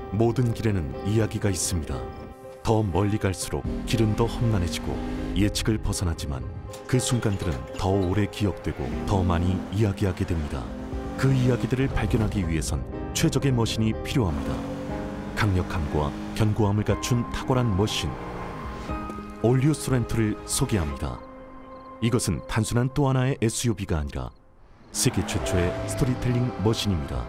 모든 길에는 이야기가 있습니다. 더 멀리 갈수록 길은 더 험난해지고 예측을 벗어나지만 그 순간들은 더 오래 기억되고 더 많이 이야기하게 됩니다. 그 이야기들을 발견하기 위해선 최적의 머신이 필요합니다. 강력함과 견고함을 갖춘 탁월한 머신, 올류 소렌토를 소개합니다. 이것은 단순한 또 하나의 SUV가 아니라 세계 최초의 스토리텔링 머신입니다.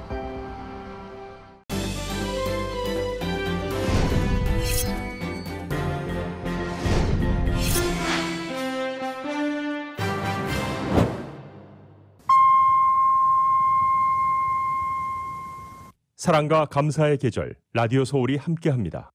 사랑과 감사의 계절, 라디오 서울이 함께합니다.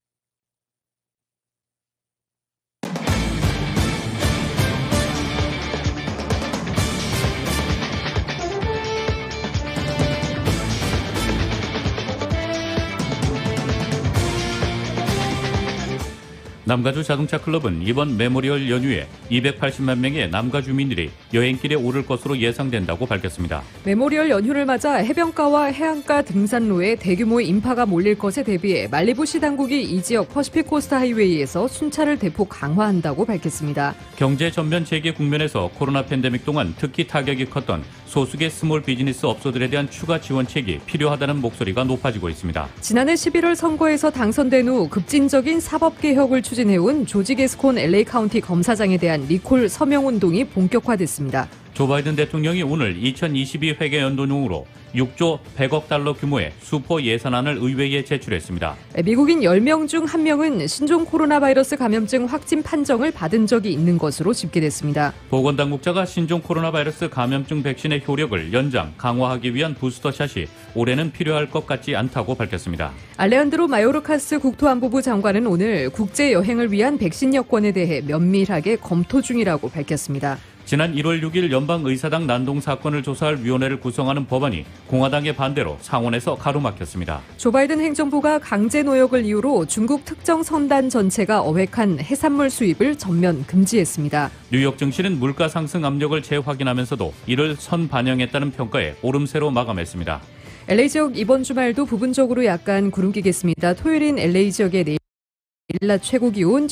남가주 자동차 클럽은 이번 메모리얼 연휴에 280만 명의 남가 주민들이 여행길에 오를 것으로 예상된다고 밝혔습니다. 메모리얼 연휴를 맞아 해변가와 해안가 등산로에 대규모의 인파가 몰릴 것에 대비해 말리부시 당국이 이 지역 퍼시픽 코스트 하이웨이에서 순찰을 대폭 강화한다고 밝혔습니다. 경제 전면 재개 국면에서 코로나 팬데믹 동안 특히 타격이 컸던 소수의 스몰 비즈니스 업소들에 대한 추가 지원책이 필요하다는 목소리가 높아지고 있습니다. 지난해 11월 선거에서 당선된 후 급진적인 사법개혁을 추진해온 조지 게스콘 LA 카운티 검사장에 대한 리콜 서명운동이 본격화됐습니다. 조 바이든 대통령이 오늘 2022 회계연도용으로 6조 100억 달러 규모의 슈퍼 예산안을 의회에 제출했습니다. 미국인 10명 중 1명은 신종 코로나 바이러스 감염증 확진 판정을 받은 적이 있는 것으로 집계됐습니다. 보건당국자가 신종 코로나 바이러스 감염증 백신의 효력을 연장, 강화하기 위한 부스터샷이 올해는 필요할 것 같지 않다고 밝혔습니다. 알레한드로 마요르카스 국토안보부 장관은 오늘 국제 여행을 위한 백신 여권에 대해 면밀하게 검토 중이라고 밝혔습니다. 지난 1월 6일 연방의사당 난동 사건을 조사할 위원회를 구성하는 법안이 공화당의 반대로 상원에서 가로막혔습니다. 조 바이든 행정부가 강제 노역을 이유로 중국 특정 선단 전체가 어획한 해산물 수입을 전면 금지했습니다. 뉴욕 증시는 물가 상승 압력을 재확인하면서도 이를 선반영했다는 평가에 오름세로 마감했습니다. LA 지역 이번 주말도 부분적으로 약간 구름 끼겠습니다. 토요일인 LA 지역의 내일 낮 최고 기온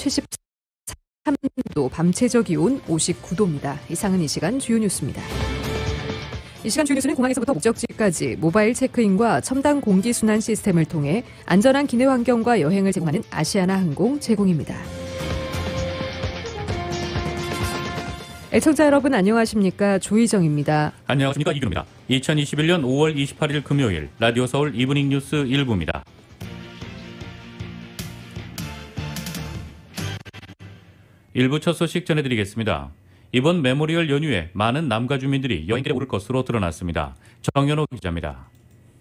73도, 밤 최저 기온 59도입니다. 이상은 이 시간 주요 뉴스입니다. 이 시간 주요 뉴스는 공항에서부터 목적지까지 모바일 체크인과 첨단 공기순환 시스템을 통해 안전한 기내 환경과 여행을 제공하는 아시아나 항공 제공입니다. 애청자 여러분 안녕하십니까? 조희정입니다. 안녕하십니까? 이규입니다. 2021년 5월 28일 금요일 라디오 서울 이브닝 뉴스 1부입니다. 일부 첫 소식 전해드리겠습니다. 이번 메모리얼 연휴에 많은 남가 주민들이 여행길에 오를 것으로 드러났습니다. 정연호 기자입니다.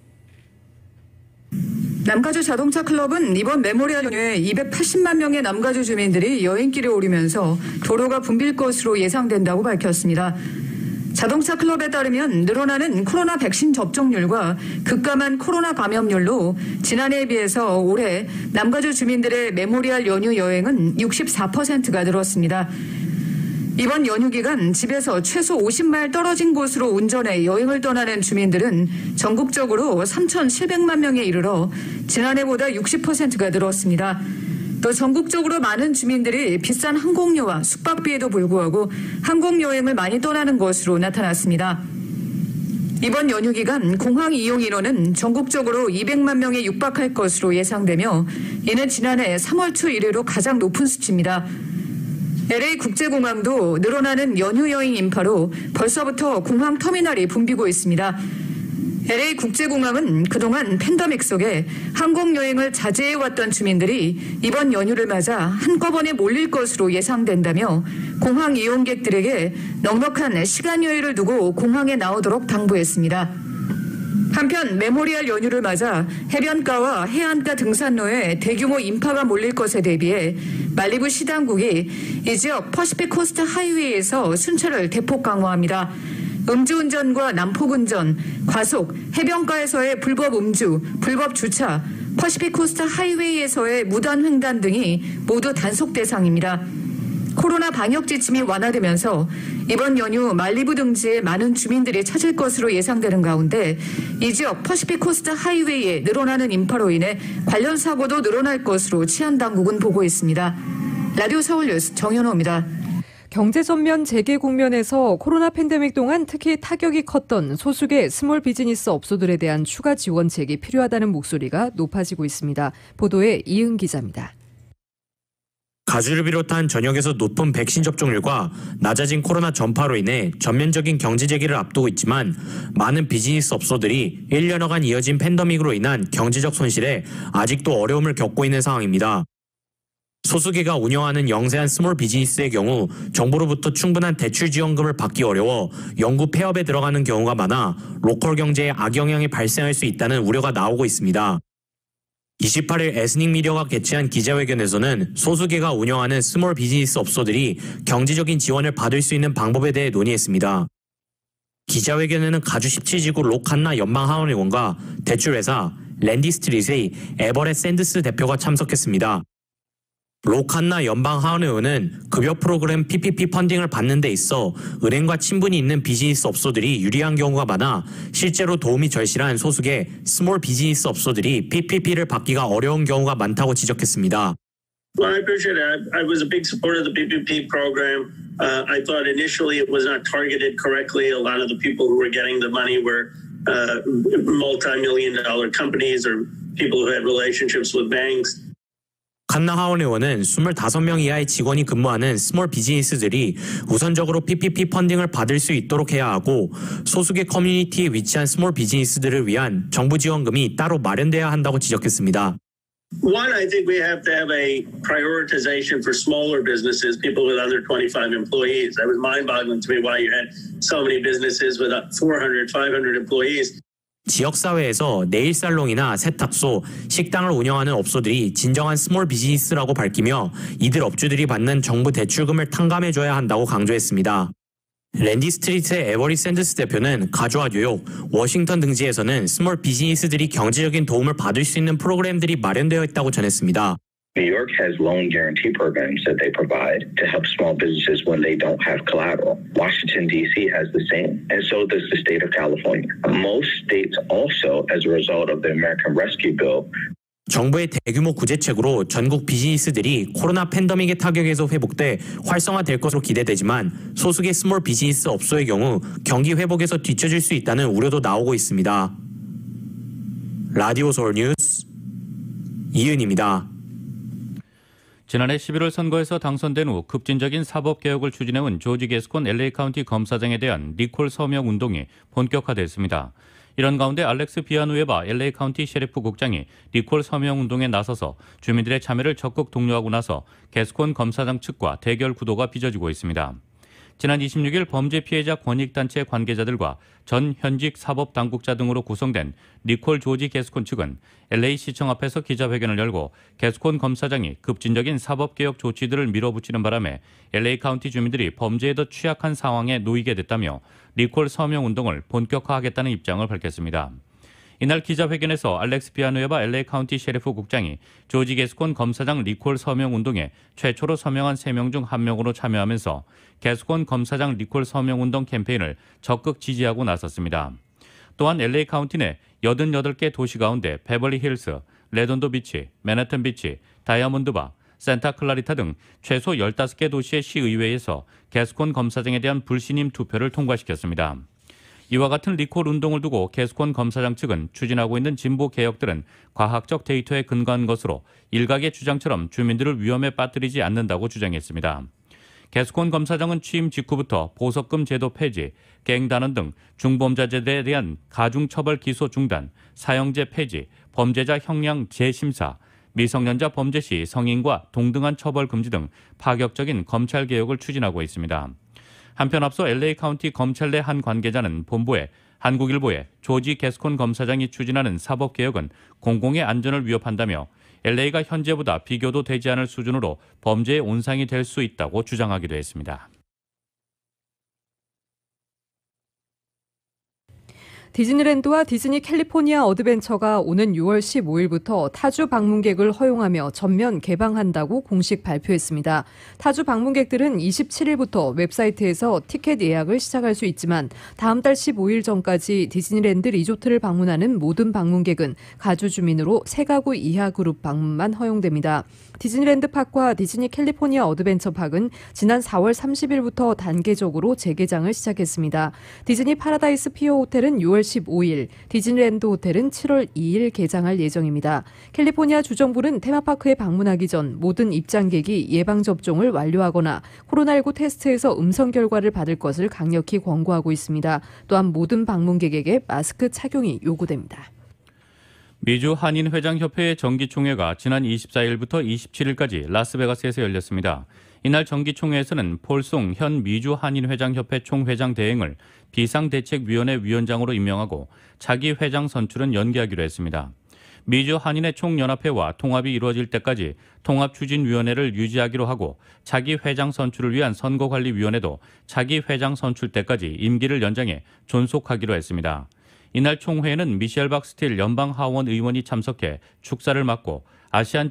남가주 자동차 클럽은 이번 메모리얼 연휴에 280만 명의 남가주 주민들이 여행길에 오르면서 도로가 붐빌 것으로 예상된다고 밝혔습니다. 자동차 클럽에 따르면 늘어나는 코로나 백신 접종률과 급감한 코로나 감염률로 지난해에 비해서 올해 남가주 주민들의 메모리얼 연휴 여행은 64%가 늘었습니다. 이번 연휴 기간 집에서 최소 50마일 떨어진 곳으로 운전해 여행을 떠나는 주민들은 전국적으로 3,700만 명에 이르러 지난해보다 60%가 늘었습니다. 또 전국적으로 많은 주민들이 비싼 항공료와 숙박비에도 불구하고 항공여행을 많이 떠나는 것으로 나타났습니다. 이번 연휴 기간 공항 이용 인원은 전국적으로 200만 명에 육박할 것으로 예상되며 이는 지난해 3월 초 이래로 가장 높은 수치입니다. LA 국제공항도 늘어나는 연휴 여행 인파로 벌써부터 공항 터미널이 붐비고 있습니다. LA 국제공항은 그동안 팬데믹 속에 항공여행을 자제해왔던 주민들이 이번 연휴를 맞아 한꺼번에 몰릴 것으로 예상된다며 공항 이용객들에게 넉넉한 시간 여유를 두고 공항에 나오도록 당부했습니다. 한편 메모리얼 연휴를 맞아 해변가와 해안가 등산로에 대규모 인파가 몰릴 것에 대비해 말리부시 당국이 이 지역 퍼시픽 코스트 하이웨이에서 순찰을 대폭 강화합니다. 음주운전과 난폭운전, 과속, 해변가에서의 불법 음주, 불법 주차, 퍼시픽 코스트 하이웨이에서의 무단 횡단 등이 모두 단속 대상입니다. 코로나 방역 지침이 완화되면서 이번 연휴 말리부 등지에 많은 주민들이 찾을 것으로 예상되는 가운데 이 지역 퍼시픽 코스트 하이웨이에 늘어나는 인파로 인해 관련 사고도 늘어날 것으로 치안당국은 보고 있습니다. 라디오 서울뉴스 정현호입니다. 경제 전면 재개 국면에서 코로나 팬데믹 동안 특히 타격이 컸던 소수의 스몰 비즈니스 업소들에 대한 추가 지원책이 필요하다는 목소리가 높아지고 있습니다. 보도에 이은 기자입니다. 가주를 비롯한 전역에서 높은 백신 접종률과 낮아진 코로나 전파로 인해 전면적인 경제 재개를 앞두고 있지만 많은 비즈니스 업소들이 1년여간 이어진 팬데믹으로 인한 경제적 손실에 아직도 어려움을 겪고 있는 상황입니다. 소수개가 운영하는 영세한 스몰 비즈니스의 경우 정부로부터 충분한 대출 지원금을 받기 어려워 영구 폐업에 들어가는 경우가 많아 로컬 경제에 악영향이 발생할 수 있다는 우려가 나오고 있습니다. 28일 에스닉 미디어가 개최한 기자회견에서는 소수개가 운영하는 스몰 비즈니스 업소들이 경제적인 지원을 받을 수 있는 방법에 대해 논의했습니다. 기자회견에는 가주 17지구 로칸나 연방하원의원과 대출회사 랜디스트릿의 에버렛 샌드스 대표가 참석했습니다. 로칸나 연방하원의원은 급여 프로그램 PPP 펀딩을 받는 데 있어 은행과 친분이 있는 비즈니스 업소들이 유리한 경우가 많아 실제로 도움이 절실한 소수의 스몰 비즈니스 업소들이 PPP를 받기가 어려운 경우가 많다고 지적했습니다. Well, I appreciate it. I was a big supporter of the PPP program. I thought initially it was not targeted correctly. A lot of the people who were getting the money were multi-million-dollar companies or people who had relationships with banks. 칸나 하원 의원은 25명 이하의 직원이 근무하는 스몰 비즈니스들이 우선적으로 PPP 펀딩을 받을 수 있도록 해야 하고 소수의 커뮤니티에 위치한 스몰 비즈니스들을 위한 정부 지원금이 따로 마련돼야 한다고 지적했습니다. One, I think we have to have a prioritization for smaller businesses, people with under 25 employees. That was mind-boggling to me why you had so many businesses with 400, 500 employees. 지역사회에서 네일살롱이나 세탁소, 식당을 운영하는 업소들이 진정한 스몰 비즈니스라고 밝히며 이들 업주들이 받는 정부 대출금을 탕감해줘야 한다고 강조했습니다. 랜디 스트리트의 에버리 샌드스 대표는 가주와 뉴욕, 워싱턴 등지에서는 스몰 비즈니스들이 경제적인 도움을 받을 수 있는 프로그램들이 마련되어 있다고 전했습니다. New York has loan guarantee programs that they provide to help small businesses when they don't have collateral. Washington, D.C. has the same, and so does the state of California. Most states also, as a result of the American Rescue Bill, 정부의 대규모 구제책으로 전국 비즈니스들이 코로나 팬데믹의 타격에서 회복돼 활성화될 것으로 기대되지만 소수의 스몰 비즈니스 업소의 경우 경기 회복에서 뒤처질 수 있다는 우려도 나오고 있습니다. 라디오 서울 뉴스 이은입니다. 지난해 11월 선거에서 당선된 후 급진적인 사법개혁을 추진해온 조지 게스콘 LA 카운티 검사장에 대한 리콜 서명 운동이 본격화됐습니다. 이런 가운데 알렉스 비아누에바 LA 카운티 셰리프 국장이 리콜 서명 운동에 나서서 주민들의 참여를 적극 독려하고 나서 게스콘 검사장 측과 대결 구도가 빚어지고 있습니다. 지난 26일 범죄 피해자 권익단체 관계자들과 전 현직 사법당국자 등으로 구성된 리콜 조지 게스콘 측은 LA시청 앞에서 기자회견을 열고 게스콘 검사장이 급진적인 사법개혁 조치들을 밀어붙이는 바람에 LA 카운티 주민들이 범죄에 더 취약한 상황에 놓이게 됐다며 리콜 서명 운동을 본격화하겠다는 입장을 밝혔습니다. 이날 기자회견에서 알렉스 비아누에바 LA 카운티 셰리프 국장이 조지 게스콘 검사장 리콜 서명 운동에 최초로 서명한 3명 중 1명으로 참여하면서 게스콘 검사장 리콜 서명 운동 캠페인을 적극 지지하고 나섰습니다. 또한 LA 카운티 내 88개 도시 가운데 베벌리 힐스, 레돈도 비치, 맨해튼 비치, 다이아몬드바, 산타 클라리타 등 최소 15개 도시의 시의회에서 게스콘 검사장에 대한 불신임 투표를 통과시켰습니다. 이와 같은 리콜 운동을 두고 게스콘 검사장 측은 추진하고 있는 진보 개혁들은 과학적 데이터에 근거한 것으로 일각의 주장처럼 주민들을 위험에 빠뜨리지 않는다고 주장했습니다. 게스콘 검사장은 취임 직후부터 보석금 제도 폐지, 갱단원 등 중범죄자들에 대한 가중처벌 기소 중단, 사형제 폐지, 범죄자 형량 재심사, 미성년자 범죄 시 성인과 동등한 처벌 금지 등 파격적인 검찰 개혁을 추진하고 있습니다. 한편 앞서 LA 카운티 검찰 내 한 관계자는 본부에 한국일보에 조지 게스콘 검사장이 추진하는 사법개혁은 공공의 안전을 위협한다며 LA가 현재보다 비교도 되지 않을 수준으로 범죄의 온상이 될 수 있다고 주장하기도 했습니다. 디즈니랜드와 디즈니 캘리포니아 어드벤처가 오는 6월 15일부터 타주 방문객을 허용하며 전면 개방한다고 공식 발표했습니다. 타주 방문객들은 27일부터 웹사이트에서 티켓 예약을 시작할 수 있지만 다음 달 15일 전까지 디즈니랜드 리조트를 방문하는 모든 방문객은 가주 주민으로 3가구 이하 그룹 방문만 허용됩니다. 디즈니랜드 파크와 디즈니 캘리포니아 어드벤처 파크는 지난 4월 30일부터 단계적으로 재개장을 시작했습니다. 디즈니 파라다이스 피어 호텔은 6월 15일, 디즈니랜드 호텔은 7월 2일 개장할 예정입니다. 캘리포니아 주정부는 테마파크에 방문하기 전 모든 입장객이 예방접종을 완료하거나 코로나19 테스트에서 음성 결과를 받을 것을 강력히 권고하고 있습니다. 또한 모든 방문객에게 마스크 착용이 요구됩니다. 미주 한인회장협회의 정기총회가 지난 24일부터 27일까지 라스베가스에서 열렸습니다. 이날 정기총회에서는 폴송 현 미주 한인회장협회 총회장 대행을 비상대책위원회 위원장으로 임명하고 차기 회장 선출은 연기하기로 했습니다. 미주 한인회 총연합회와 통합이 이루어질 때까지 통합추진위원회를 유지하기로 하고 차기 회장 선출을 위한 선거관리위원회도 차기 회장 선출 때까지 임기를 연장해 존속하기로 했습니다. 이날 총회에는 미셸 박스틸 연방하원 의원이 참석해 축사를 맡고 아시안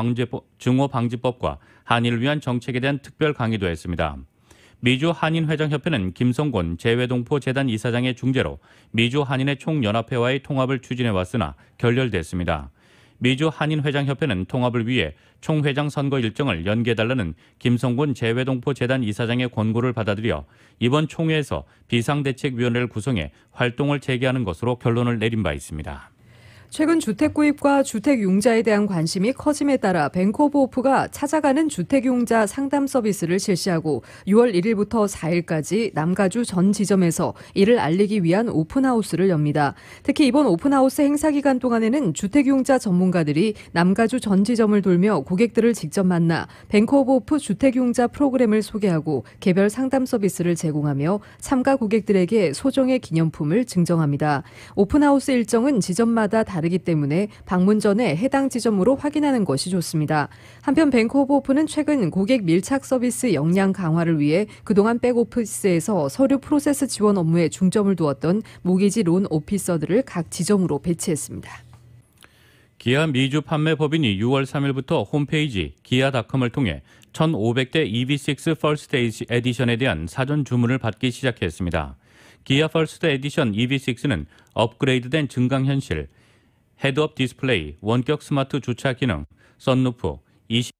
증오방지법과 한일을 위한 정책에 대한 특별 강의도 했습니다. 미주 한인회장협회는 김성곤 재외동포 재단 이사장의 중재로 미주 한인회 총연합회와의 통합을 추진해왔으나 결렬됐습니다. 미주 한인회장협회는 통합을 위해 총회장 선거 일정을 연기해달라는 김성곤 재외동포 재단 이사장의 권고를 받아들여 이번 총회에서 비상대책위원회를 구성해 활동을 재개하는 것으로 결론을 내린 바 있습니다. 최근 주택 구입과 주택 융자에 대한 관심이 커짐에 따라 뱅크 오브 호프가 찾아가는 주택 융자 상담 서비스를 실시하고 6월 1일부터 4일까지 남가주 전 지점에서 이를 알리기 위한 오픈하우스를 엽니다. 특히 이번 오픈하우스 행사 기간 동안에는 주택 융자 전문가들이 남가주 전 지점을 돌며 고객들을 직접 만나 뱅크 오브 호프 주택 융자 프로그램을 소개하고 개별 상담 서비스를 제공하며 참가 고객들에게 소정의 기념품을 증정합니다. 오픈하우스 일정은 지점마다 다르기 때문에 방문 전에 해당 지점으로 확인하는 것이 좋습니다. 한편 뱅크 오브 호프는 최근 고객 밀착 서비스 역량 강화를 위해 그동안 백오피스에서 서류 프로세스 지원 업무에 중점을 두었던 모기지 론 오피서들을 각 지점으로 배치했습니다. 기아 미주 판매법인이 6월 3일부터 홈페이지 기아닷컴을 통해 1500대 EV6 퍼스트 에디션에 대한 사전 주문을 받기 시작했습니다. 기아 퍼스트 에디션 EV6는 업그레이드된 증강현실, 헤드업 디스플레이, 원격 스마트 주차 기능, 썬루프, 20인치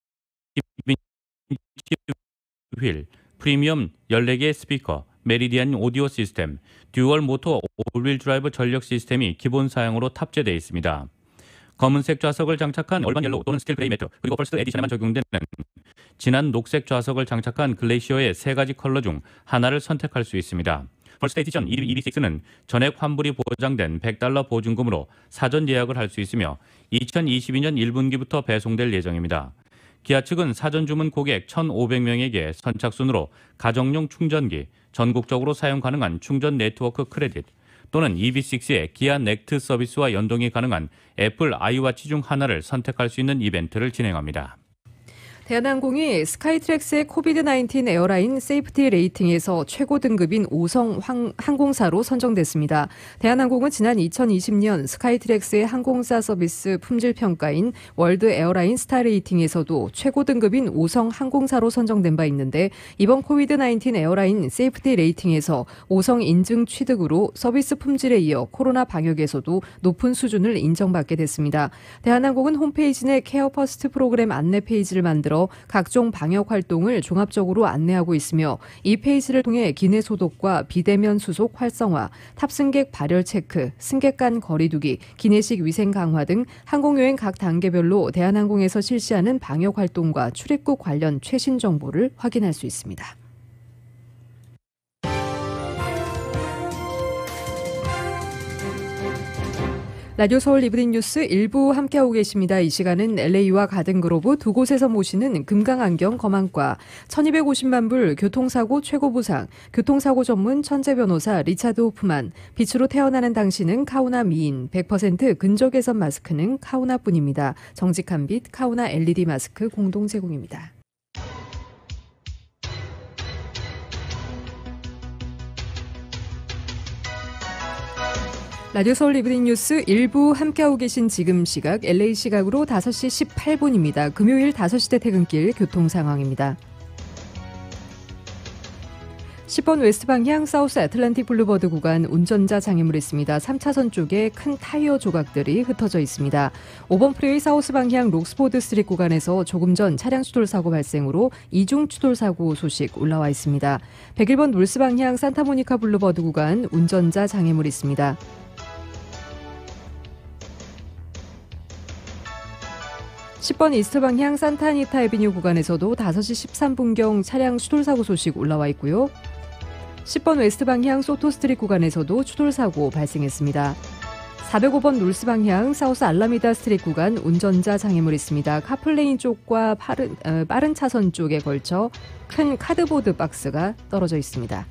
휠, 프리미엄 14개의 스피커, 메리디안 오디오 시스템, 듀얼 모터 올휠 드라이브 전력 시스템이 기본 사양으로 탑재되어 있습니다. 검은색 좌석을 장착한 얼반 옐로우 또는 스틸 그레이 매트, 그리고 퍼스트 에디션에만 적용되는 진한 녹색 좌석을 장착한 글래시어의 3가지 컬러 중 하나를 선택할 수 있습니다. 퍼스트 에디션 EV6는 전액 환불이 보장된 $100 보증금으로 사전 예약을 할 수 있으며 2022년 1분기부터 배송될 예정입니다. 기아 측은 사전 주문 고객 1,500명에게 선착순으로 가정용 충전기, 전국적으로 사용 가능한 충전 네트워크 크레딧 또는 EV6의 기아 넥트 서비스와 연동이 가능한 애플 아이워치 중 하나를 선택할 수 있는 이벤트를 진행합니다. 대한항공이 스카이트랙스의 코비드-19 에어라인 세이프티 레이팅에서 최고 등급인 5성 항공사로 선정됐습니다. 대한항공은 지난 2020년 스카이트랙스의 항공사 서비스 품질 평가인 월드 에어라인 스타 레이팅에서도 최고 등급인 5성 항공사로 선정된 바 있는데 이번 코비드-19 에어라인 세이프티 레이팅에서 5성 인증 취득으로 서비스 품질에 이어 코로나 방역에서도 높은 수준을 인정받게 됐습니다. 대한항공은 홈페이지 내 케어 퍼스트 프로그램 안내 페이지를 만들어 각종 방역 활동을 종합적으로 안내하고 있으며 이 페이지를 통해 기내 소독과 비대면 수속 활성화, 탑승객 발열 체크, 승객 간 거리 두기, 기내식 위생 강화 등 항공여행 각 단계별로 대한항공에서 실시하는 방역 활동과 출입국 관련 최신 정보를 확인할 수 있습니다. 라디오 서울 이브닝 뉴스 일부 함께하고 계십니다. 이 시간은 LA와 가든그로브 두 곳에서 모시는 금강안경 검안과 1250만 불 교통사고 최고보상, 교통사고 전문 천재 변호사 리차드 호프만, 빛으로 태어나는 당신은 카우나 미인, 100% 근적외선 마스크는 카우나뿐입니다. 정직한 빛 카우나 LED 마스크 공동 제공입니다. 라디오 서울 이브닝 뉴스 일부 함께하고 계신 지금 시각 LA 시각으로 5시 18분입니다. 금요일 5시대 퇴근길 교통 상황입니다. 10번 웨스트 방향 사우스 애틀랜틱 블루버드 구간 운전자 장애물이 있습니다. 3차선 쪽에 큰 타이어 조각들이 흩어져 있습니다. 5번 프리웨이 사우스 방향 록스포드 스트리트 구간에서 조금 전 차량 추돌 사고 발생으로 이중 추돌 사고 소식 올라와 있습니다. 101번 놀스 방향 산타모니카 블루버드 구간 운전자 장애물이 있습니다. 10번 이스트 방향 산타아니타 에비뉴 구간에서도 5시 13분경 차량 추돌사고 소식 올라와 있고요. 10번 웨스트 방향 소토 스트리트 구간에서도 추돌사고 발생했습니다. 405번 놀스 방향 사우스 알라미다 스트리트 구간 운전자 장애물 있습니다. 카플레인 쪽과 빠른 차선 쪽에 걸쳐 큰 카드보드 박스가 떨어져 있습니다.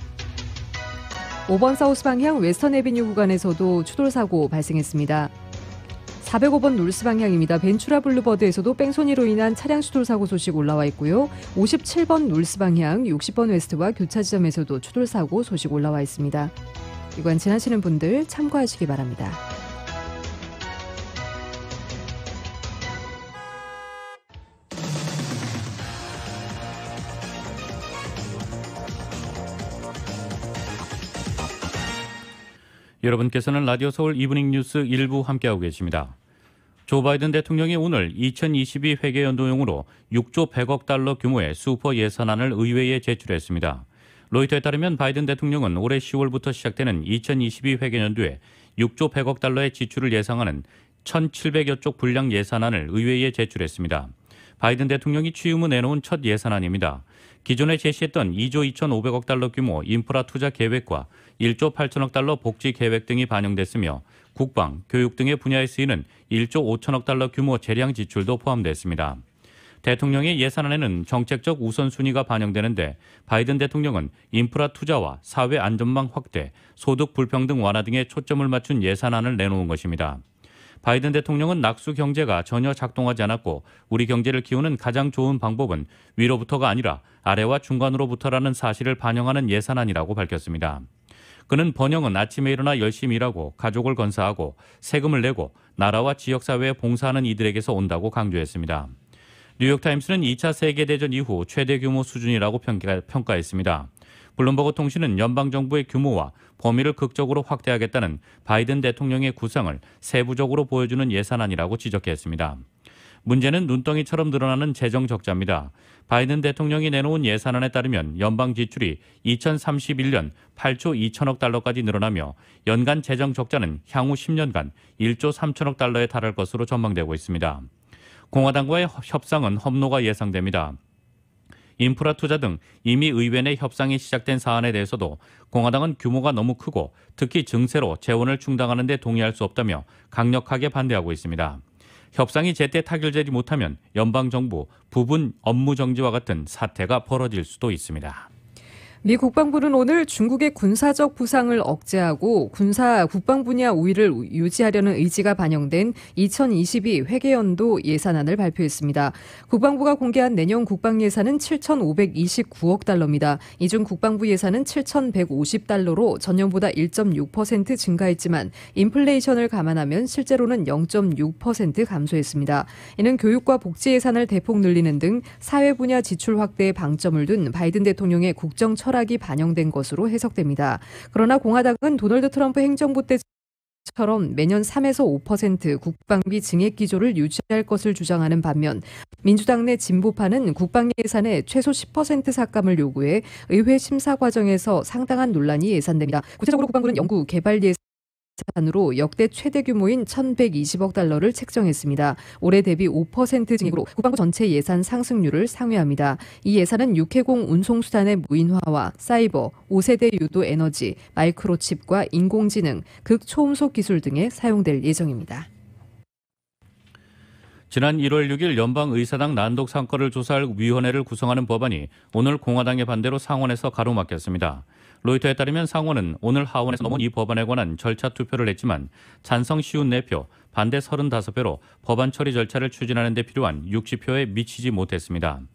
5번 사우스 방향 웨스턴 에비뉴 구간에서도 추돌사고 발생했습니다. 405번 놀스 방향입니다. 벤추라 블루버드에서도 뺑소니로 인한 차량 추돌 사고 소식 올라와 있고요. 57번 놀스 방향 60번 웨스트와 교차 지점에서도 추돌 사고 소식 올라와 있습니다. 이관 지나시는 분들 참고하시기 바랍니다. 여러분께서는 라디오 서울 이브닝 뉴스 일부 함께하고 계십니다. 조 바이든 대통령이 오늘 2022 회계연도용으로 6조 100억 달러 규모의 슈퍼 예산안을 의회에 제출했습니다. 로이터에 따르면 바이든 대통령은 올해 10월부터 시작되는 2022 회계연도에 6조 100억 달러의 지출을 예상하는 1,700여 쪽 분량 예산안을 의회에 제출했습니다. 바이든 대통령이 취임 후 내놓은 첫 예산안입니다. 기존에 제시했던 2조 2,500억 달러 규모 인프라 투자 계획과 1조 8천억 달러 복지 계획 등이 반영됐으며 국방, 교육 등의 분야에 쓰이는 1조 5천억 달러 규모 재량 지출도 포함됐습니다. 대통령의 예산안에는 정책적 우선순위가 반영되는데 바이든 대통령은 인프라 투자와 사회 안전망 확대, 소득 불평등 완화 등에 초점을 맞춘 예산안을 내놓은 것입니다. 바이든 대통령은 낙수 경제가 전혀 작동하지 않았고 우리 경제를 키우는 가장 좋은 방법은 위로부터가 아니라 아래와 중간으로부터라는 사실을 반영하는 예산안이라고 밝혔습니다. 그는 번영은 아침에 일어나 열심히 일하고 가족을 건사하고 세금을 내고 나라와 지역사회에 봉사하는 이들에게서 온다고 강조했습니다. 뉴욕타임스는 2차 세계대전 이후 최대 규모 수준이라고 평가했습니다. 블룸버그 통신은 연방정부의 규모와 범위를 극적으로 확대하겠다는 바이든 대통령의 구상을 세부적으로 보여주는 예산안이라고 지적했습니다. 문제는 눈덩이처럼 늘어나는 재정 적자입니다. 바이든 대통령이 내놓은 예산안에 따르면 연방 지출이 2031년 8조 2천억 달러까지 늘어나며 연간 재정 적자는 향후 10년간 1조 3천억 달러에 달할 것으로 전망되고 있습니다. 공화당과의 협상은 험로가 예상됩니다. 인프라 투자 등 이미 의회 내 협상이 시작된 사안에 대해서도 공화당은 규모가 너무 크고 특히 증세로 재원을 충당하는 데 동의할 수 없다며 강력하게 반대하고 있습니다. 협상이 제때 타결되지 못하면 연방정부 부분 업무 정지와 같은 사태가 벌어질 수도 있습니다. 미 국방부는 오늘 중국의 군사적 부상을 억제하고 국방 분야 우위를 유지하려는 의지가 반영된 2022 회계연도 예산안을 발표했습니다. 국방부가 공개한 내년 국방 예산은 7,529억 달러입니다. 이 중 국방부 예산은 7,150달러로 전년보다 1.6% 증가했지만 인플레이션을 감안하면 실제로는 0.6% 감소했습니다. 이는 교육과 복지 예산을 대폭 늘리는 등 사회 분야 지출 확대에 방점을 둔 바이든 대통령의 국정 철학이 반영된 것으로 해석됩니다. 그러나 공화당은 도널드 트럼프 행정부 때처럼 매년 3에서 5% 국방비 증액 기조를 유지할 것을 주장하는 반면 민주당 내 진보파는 국방 예산에 최소 10% 삭감을 요구해 의회 심사 과정에서 상당한 논란이 예상됩니다. 구체적으로 국방부는 연구 개발 예산으로 역대 최대 규모인 1,120억 달러를 책정했습니다. 올해 대비 5% 증액으로 국방부 전체 예산 상승률을 상회합니다. 이 예산은 육해공 운송수단의 무인화와 사이버, 5세대 유도 에너지, 마이크로칩과 인공지능, 극초음속 기술 등에 사용될 예정입니다. 지난 1월 6일 연방의사당 난독 사건을 조사할 위원회를 구성하는 법안이 오늘 공화당의 반대로 상원에서 가로막혔습니다. 로이터에 따르면 상원은 오늘 하원에서 넘어온 이 법안에 관한 절차 투표를 했지만 찬성 54표, 반대 35표로 법안 처리 절차를 추진하는 데 필요한 60표에 미치지 못했습니다.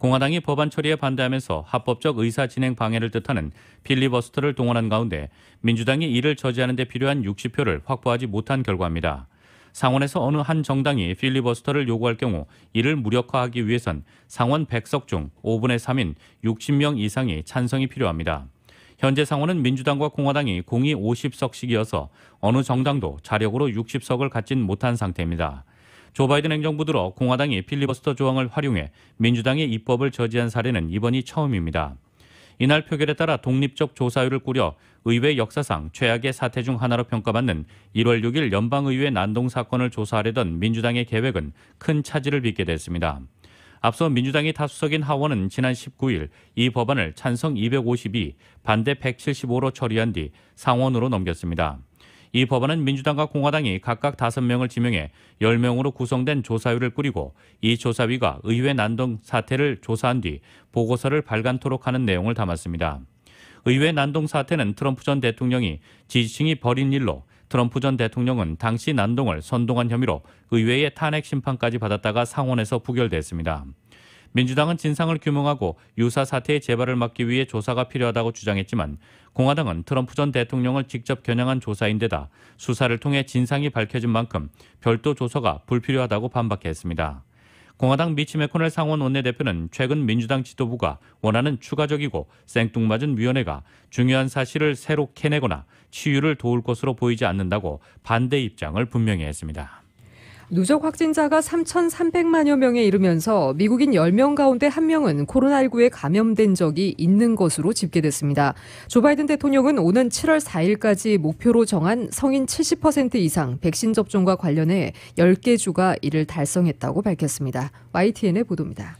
공화당이 법안 처리에 반대하면서 합법적 의사 진행 방해를 뜻하는 필리버스터를 동원한 가운데 민주당이 이를 저지하는 데 필요한 60표를 확보하지 못한 결과입니다. 상원에서 어느 한 정당이 필리버스터를 요구할 경우 이를 무력화하기 위해선 상원 100석 중 5분의 3인 60명 이상이 찬성이 필요합니다. 현재 상원은 민주당과 공화당이 공이 50석씩이어서 어느 정당도 자력으로 60석을 갖진 못한 상태입니다. 조 바이든 행정부 들어 공화당이 필리버스터 조항을 활용해 민주당의 입법을 저지한 사례는 이번이 처음입니다. 이날 표결에 따라 독립적 조사위를 꾸려 의회 역사상 최악의 사태 중 하나로 평가받는 1월 6일 연방의회 난동 사건을 조사하려던 민주당의 계획은 큰 차질을 빚게 됐습니다. 앞서 민주당이 다수석인 하원은 지난 19일 이 법안을 찬성 252, 반대 175로 처리한 뒤 상원으로 넘겼습니다. 이 법안은 민주당과 공화당이 각각 5명을 지명해 10명으로 구성된 조사위를 꾸리고 이 조사위가 의회 난동 사태를 조사한 뒤 보고서를 발간토록 하는 내용을 담았습니다. 의회 난동 사태는 트럼프 전 대통령이 지지층이 벌인 일로 트럼프 전 대통령은 당시 난동을 선동한 혐의로 의회의 탄핵 심판까지 받았다가 상원에서 부결됐습니다. 민주당은 진상을 규명하고 유사 사태의 재발을 막기 위해 조사가 필요하다고 주장했지만 공화당은 트럼프 전 대통령을 직접 겨냥한 조사인데다 수사를 통해 진상이 밝혀진 만큼 별도 조사가 불필요하다고 반박했습니다. 공화당 미치 매코넬 상원 원내대표는 최근 민주당 지도부가 원하는 추가적이고 생뚱맞은 위원회가 중요한 사실을 새로 캐내거나 치유를 도울 것으로 보이지 않는다고 반대 입장을 분명히 했습니다. 누적 확진자가 3,300만여 명에 이르면서 미국인 10명 가운데 1명은 코로나19에 감염된 적이 있는 것으로 집계됐습니다. 조 바이든 대통령은 오는 7월 4일까지 목표로 정한 성인 70% 이상 백신 접종과 관련해 10개 주가 이를 달성했다고 밝혔습니다. YTN의 보도입니다.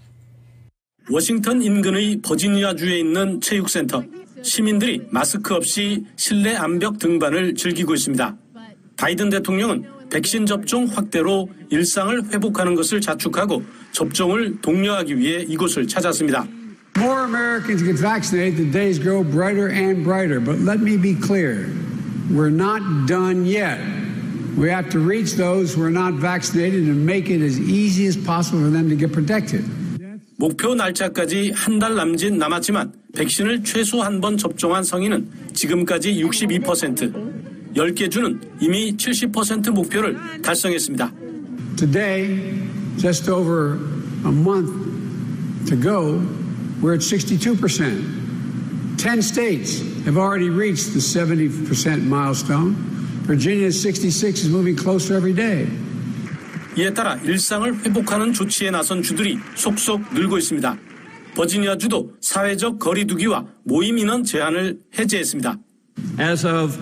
워싱턴 인근의 버지니아주에 있는 체육센터. 시민들이 마스크 없이 실내 암벽 등반을 즐기고 있습니다. 바이든 대통령은 백신 접종 확대로 일상을 회복하는 것을 자축하고 접종을 독려하기 위해 이곳을 찾았습니다. More Americans get vaccinated, the days grow brighter and brighter. But let me be clear, we're not done yet. We have to reach those who are not vaccinated and make it as easy as possible for them to get protected. 목표 날짜까지 한 달 남았지만 백신을 최소 한 번 접종한 성인은 지금까지 62%, 10개 주는 이미 70% 목표를 달성했습니다. Today, just over a month to go, we're at 62%. 10 states have already reached the 70% milestone. Virginia's 66 is moving closer every day. 이에 따라 일상을 회복하는 조치에 나선 주들이 속속 늘고 있습니다. 버지니아주도 사회적 거리 두기와 모임 인원 제한을 해제했습니다. As of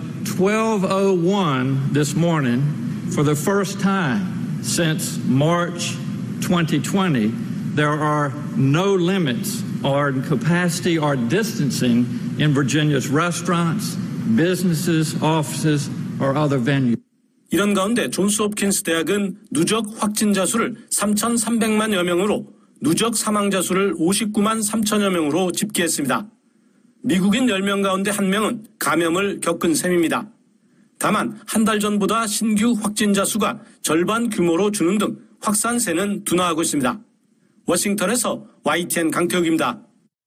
12:01 this morning, for the first time since March 2020, there are no limits on capacity or distancing in Virginia's restaurants, businesses, offices, or other venues. 이런 가운데 존스 홉킨스 대학은 누적 확진자 수를 3,300만여 명으로 누적 사망자 수를 59만 3천여 명으로 집계했습니다. 미국인 10명 가운데 1명은 감염을 겪은 셈입니다. 다만 한 달 전보다 신규 확진자 수가 절반 규모로 주는 등 확산세는 둔화하고 있습니다. 워싱턴에서 YTN 강태욱입니다.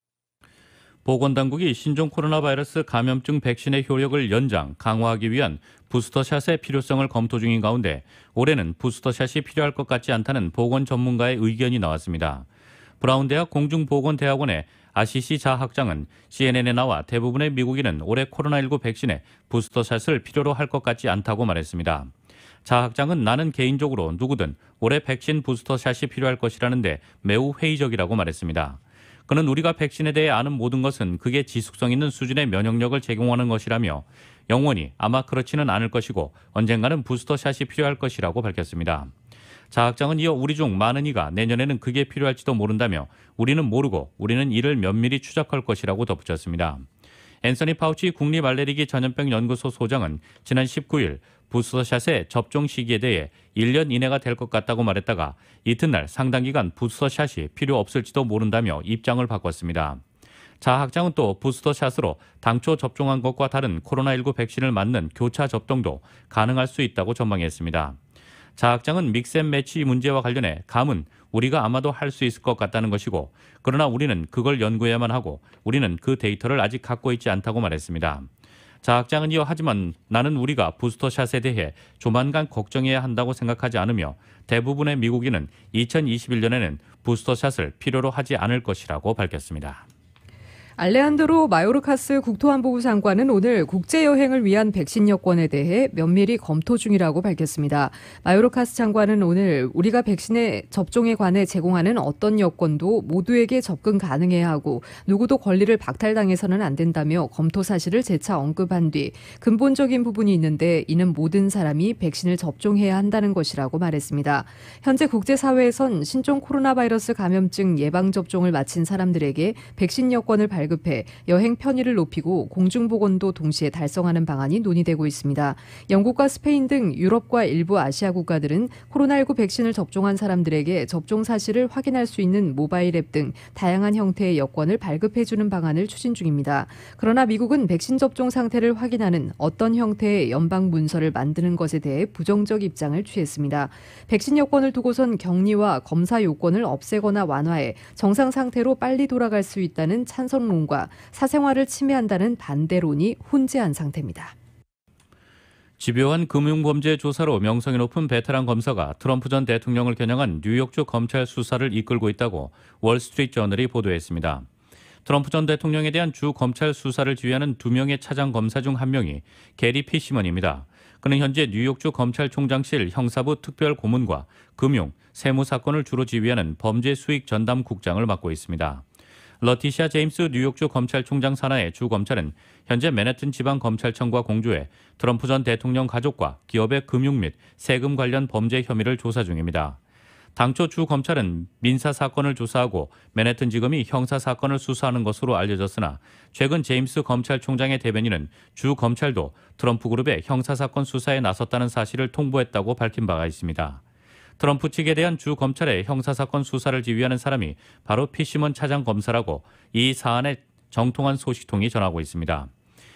보건당국이 신종 코로나 바이러스 감염증 백신의 효력을 연장, 강화하기 위한 부스터샷의 필요성을 검토 중인 가운데 올해는 부스터샷이 필요할 것 같지 않다는 보건 전문가의 의견이 나왔습니다. 브라운대학 공중보건대학원의 아시시 자 학장은 CNN에 나와 대부분의 미국인은 올해 코로나19 백신에 부스터샷을 필요로 할 것 같지 않다고 말했습니다. 자 학장은 나는 개인적으로 누구든 올해 백신 부스터샷이 필요할 것이라는데 매우 회의적이라고 말했습니다. 그는 우리가 백신에 대해 아는 모든 것은 그게 지속성 있는 수준의 면역력을 제공하는 것이라며 영원히 아마 그렇지는 않을 것이고 언젠가는 부스터샷이 필요할 것이라고 밝혔습니다. 자 학장은 이어 우리 중 많은 이가 내년에는 그게 필요할지도 모른다며 우리는 모르고 우리는 이를 면밀히 추적할 것이라고 덧붙였습니다. 앤서니 파우치 국립알레르기 전염병 연구소 소장은 지난 19일 부스터샷의 접종 시기에 대해 1년 이내가 될 것 같다고 말했다가 이튿날 상당 기간 부스터샷이 필요 없을지도 모른다며 입장을 바꿨습니다. 자 학장은 또 부스터샷으로 당초 접종한 것과 다른 코로나19 백신을 맞는 교차 접종도 가능할 수 있다고 전망했습니다. 자 학장은 믹스앤매치 문제와 관련해 감은 우리가 아마도 할 수 있을 것 같다는 것이고, 그러나 우리는 그걸 연구해야만 하고 우리는 그 데이터를 아직 갖고 있지 않다고 말했습니다. 자학장은 이어 하지만 나는 우리가 부스터샷에 대해 조만간 걱정해야 한다고 생각하지 않으며 대부분의 미국인은 2021년에는 부스터샷을 필요로 하지 않을 것이라고 밝혔습니다. 알레한드로 마요르카스 국토안보부 장관은 오늘 국제여행을 위한 백신 여권에 대해 면밀히 검토 중이라고 밝혔습니다. 마요르카스 장관은 오늘 우리가 백신의 접종에 관해 제공하는 어떤 여권도 모두에게 접근 가능해야 하고 누구도 권리를 박탈당해서는 안 된다며 검토 사실을 재차 언급한 뒤 근본적인 부분이 있는데 이는 모든 사람이 백신을 접종해야 한다는 것이라고 말했습니다. 현재 국제사회에선 신종 코로나 바이러스 감염증 예방접종을 마친 사람들에게 백신 여권을 발급해 여행 편의를 높이고 공중보건도 동시에 달성하는 방안이 논의되고 있습니다. 영국과 스페인 등 유럽과 일부 아시아 국가들은 코로나19 백신을 접종한 사람들에게 접종 사실을 확인할 수 있는 모바일 앱 등 다양한 형태의 여권을 발급해주는 방안을 추진 중입니다. 그러나 미국은 백신 접종 상태를 확인하는 어떤 형태의 연방 문서를 만드는 것에 대해 부정적 입장을 취했습니다. 백신 여권을 두고선 격리와 검사 요건을 없애거나 완화해 정상 상태로 빨리 돌아갈 수 있다는 찬성론과 사생활을 침해한다는 반대론이 혼재한 상태입니다. 집요한 금융범죄 조사로 명성이 높은 베테랑 검사가 트럼프 전 대통령을 겨냥한 뉴욕주 검찰 수사를 이끌고 있다고 월스트리트저널이 보도했습니다. 트럼프 전 대통령에 대한 주 검찰 수사를 지휘하는 2명의 차장 검사 중 한 명이 게리 피시먼입니다. 그는 현재 뉴욕주 검찰총장실 형사부 특별고문과 금융, 세무 사건을 주로 지휘하는 범죄 수익 전담국장을 맡고 있습니다. 러티시아 제임스 뉴욕주 검찰총장 산하의 주 검찰은 현재 맨해튼 지방검찰청과 공조해 트럼프 전 대통령 가족과 기업의 금융 및 세금 관련 범죄 혐의를 조사 중입니다. 당초 주 검찰은 민사 사건을 조사하고 맨해튼 지검이 형사 사건을 수사하는 것으로 알려졌으나 최근 제임스 검찰총장의 대변인은 주 검찰도 트럼프 그룹의 형사 사건 수사에 나섰다는 사실을 통보했다고 밝힌 바가 있습니다. 트럼프 측에 대한 주 검찰의 형사사건 수사를 지휘하는 사람이 바로 피시먼 차장 검사라고 이 사안의 정통한 소식통이 전하고 있습니다.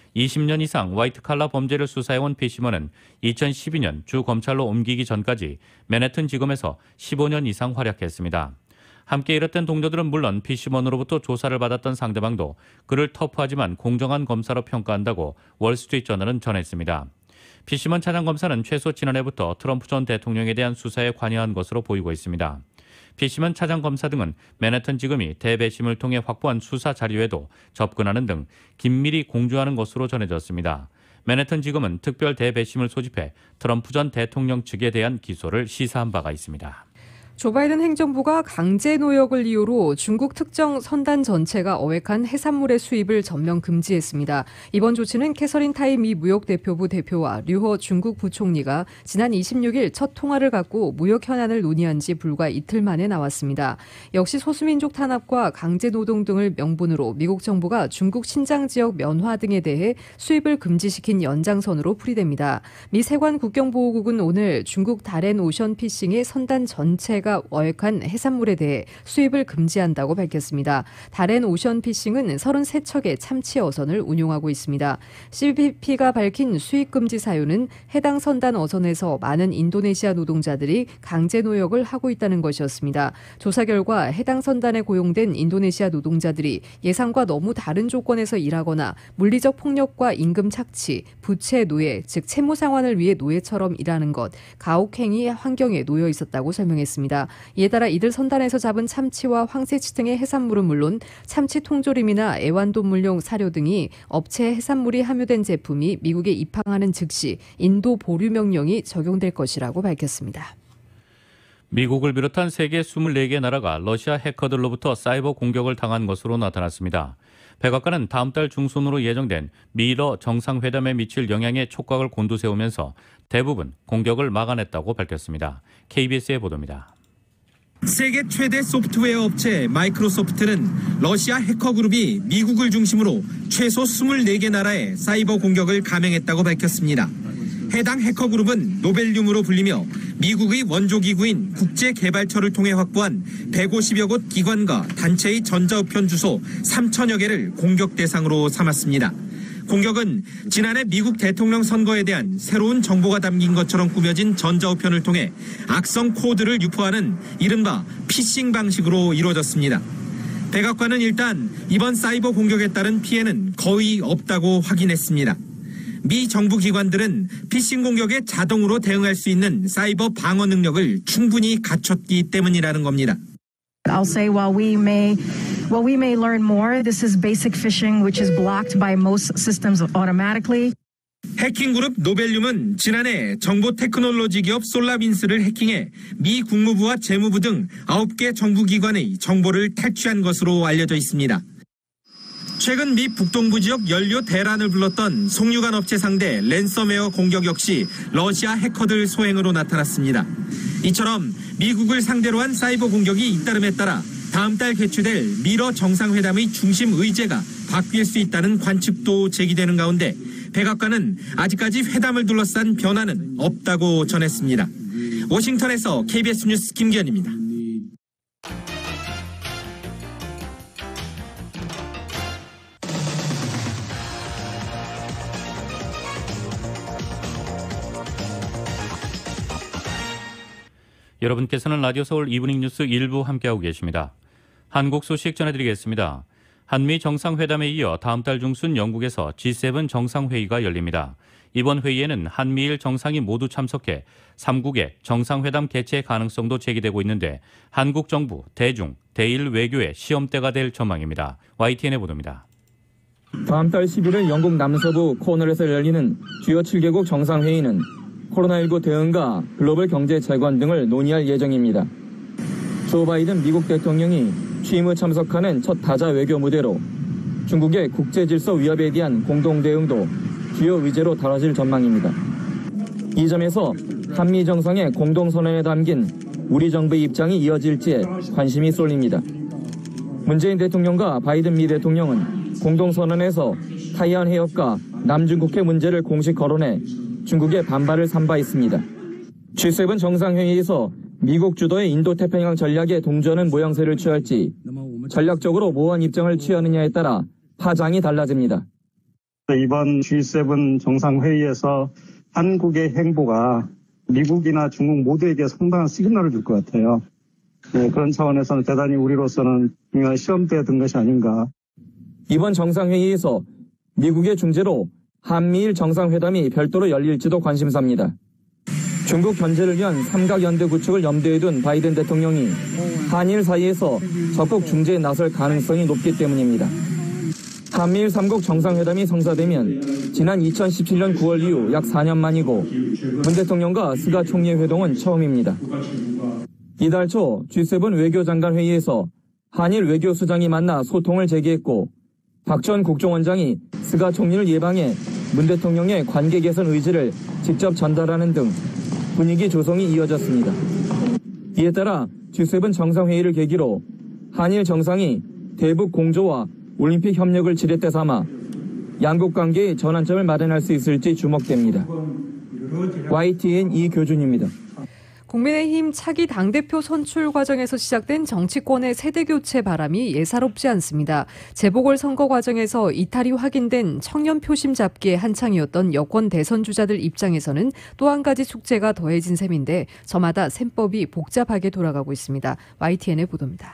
20년 이상 화이트칼라 범죄를 수사해온 피시먼은 2012년 주 검찰로 옮기기 전까지 맨해튼 지검에서 15년 이상 활약했습니다. 함께 일했던 동료들은 물론 피시먼으로부터 조사를 받았던 상대방도 그를 터프하지만 공정한 검사로 평가한다고 월스트리트저널은 전했습니다. 피시먼 차장검사는 최소 지난해부터 트럼프 전 대통령에 대한 수사에 관여한 것으로 보이고 있습니다. 피시먼 차장검사 등은 맨해튼 지검이 대배심을 통해 확보한 수사 자료에도 접근하는 등 긴밀히 공조하는 것으로 전해졌습니다. 맨해튼 지검은 특별 대배심을 소집해 트럼프 전 대통령 측에 대한 기소를 시사한 바가 있습니다. 조 바이든 행정부가 강제 노역을 이유로 중국 특정 선단 전체가 어획한 해산물의 수입을 전면 금지했습니다. 이번 조치는 캐서린 타이 미 무역대표부 대표와 류허 중국 부총리가 지난 26일 첫 통화를 갖고 무역 현안을 논의한 지 불과 이틀 만에 나왔습니다. 역시 소수민족 탄압과 강제 노동 등을 명분으로 미국 정부가 중국 신장 지역 면화 등에 대해 수입을 금지시킨 연장선으로 풀이됩니다. 미 세관 국경보호국은 오늘 중국 다렌 오션 피싱의 선단 전체가 어획한 해산물에 대해 수입을 금지한다고 밝혔습니다. 다렌 오션 피싱은 33척의 참치 어선을 운용하고 있습니다. CBP가 밝힌 수입 금지 사유는 해당 선단 어선에서 많은 인도네시아 노동자들이 강제 노역을 하고 있다는 것이었습니다. 조사 결과 해당 선단에 고용된 인도네시아 노동자들이 예상과 너무 다른 조건에서 일하거나 물리적 폭력과 임금 착취, 부채 노예, 즉 채무 상환을 위해 노예처럼 일하는 것, 가혹행위 환경에 놓여 있었다고 설명했습니다. 이에 따라 이들 선단에서 잡은 참치와 황새치 등의 해산물은 물론 참치 통조림이나 애완동물용 사료 등이 업체에 해산물이 함유된 제품이 미국에 입항하는 즉시 인도 보류 명령이 적용될 것이라고 밝혔습니다. 미국을 비롯한 세계 24개 나라가 러시아 해커들로부터 사이버 공격을 당한 것으로 나타났습니다. 백악관은 다음 달 중순으로 예정된 미러 정상회담에 미칠 영향에 촉각을 곤두세우면서 대부분 공격을 막아냈다고 밝혔습니다. KBS의 보도입니다. 세계 최대 소프트웨어 업체 마이크로소프트는 러시아 해커 그룹이 미국을 중심으로 최소 24개 나라에 사이버 공격을 감행했다고 밝혔습니다. 해당 해커 그룹은 노벨륨으로 불리며 미국의 원조기구인 국제개발처를 통해 확보한 150여 곳 기관과 단체의 전자우편 주소 3천여 개를 공격 대상으로 삼았습니다. 공격은 지난해 미국 대통령 선거에 대한 새로운 정보가 담긴 것처럼 꾸며진 전자우편을 통해 악성 코드를 유포하는 이른바 피싱 방식으로 이루어졌습니다. 백악관은 일단 이번 사이버 공격에 따른 피해는 거의 없다고 확인했습니다. 미 정부 기관들은 피싱 공격에 자동으로 대응할 수 있는 사이버 방어 능력을 충분히 갖췄기 때문이라는 겁니다. I'll say while we may learn more, this is basic phishing which is blocked by most systems automatically. 해킹 그룹 노벨륨은 지난해 정보 테크놀로지 기업 솔라빈스를 해킹해 미 국무부와 재무부 등 9개 정부기관의 정보를 탈취한 것으로 알려져 있습니다. 최근 미 북동부 지역 연료 대란을 불렀던 송유관 업체 상대 랜섬웨어 공격 역시 러시아 해커들 소행으로 나타났습니다. 이처럼 미국을 상대로 한 사이버 공격이 잇따름에 따라 다음 달 개최될 미러 정상회담의 중심 의제가 바뀔 수 있다는 관측도 제기되는 가운데 백악관은 아직까지 회담을 둘러싼 변화는 없다고 전했습니다. 워싱턴에서 KBS 뉴스 김기현입니다. 여러분께서는 라디오 서울 이브닝 뉴스 1부 함께하고 계십니다. 한국 소식 전해드리겠습니다. 한미 정상회담에 이어 다음 달 중순 영국에서 G7 정상회의가 열립니다. 이번 회의에는 한미일 정상이 모두 참석해 3국의 정상회담 개최 가능성도 제기되고 있는데 한국 정부, 대중, 대일 외교의 시험대가 될 전망입니다. YTN의 보도입니다. 다음 달 11일 영국 남서부 코널에서 열리는 주요 7개국 정상회의는 코로나19 대응과 글로벌 경제 재건 등을 논의할 예정입니다. 조 바이든 미국 대통령이 취임 후 참석하는 첫 다자 외교 무대로 중국의 국제 질서 위협에 대한 공동 대응도 주요 의제로 다뤄질 전망입니다. 이 점에서 한미 정상의 공동 선언에 담긴 우리 정부의 입장이 이어질지에 관심이 쏠립니다. 문재인 대통령과 바이든 미 대통령은 공동 선언에서 타이완 해협과 남중국해 문제를 공식 거론해 중국의 반발을 산 바 있습니다. G7 정상회의에서 미국 주도의 인도태평양 전략에 동조하는 모양새를 취할지 전략적으로 모호한 입장을 취하느냐에 따라 파장이 달라집니다. 이번 G7 정상회의에서 한국의 행보가 미국이나 중국 모두에게 상당한 시그널을 줄 것 같아요. 그런 차원에서는 대단히 우리로서는 중요한 시험대에 든 것이 아닌가. 이번 정상회의에서 미국의 중재로 한미일 정상회담이 별도로 열릴지도 관심사입니다. 중국 견제를 위한 삼각연대 구축을 염두에 둔 바이든 대통령이 한일 사이에서 적극 중재에 나설 가능성이 높기 때문입니다. 한미일 3국 정상회담이 성사되면 지난 2017년 9월 이후 약 4년 만이고 문 대통령과 스가 총리의 회동은 처음입니다. 이달 초 G7 외교장관 회의에서 한일 외교수장이 만나 소통을 재개했고 박지원 국정원장이 스가 총리를 예방해 문 대통령의 관계 개선 의지를 직접 전달하는 등 분위기 조성이 이어졌습니다. 이에 따라 G7 정상회의를 계기로 한일 정상이 대북 공조와 올림픽 협력을 지렛대 삼아 양국 관계의 전환점을 마련할 수 있을지 주목됩니다. YTN 이교준입니다. 국민의힘 차기 당대표 선출 과정에서 시작된 정치권의 세대교체 바람이 예사롭지 않습니다. 재보궐선거 과정에서 이탈이 확인된 청년 표심 잡기에 한창이었던 여권 대선 주자들 입장에서는 또 한 가지 숙제가 더해진 셈인데 저마다 셈법이 복잡하게 돌아가고 있습니다. YTN의 보도입니다.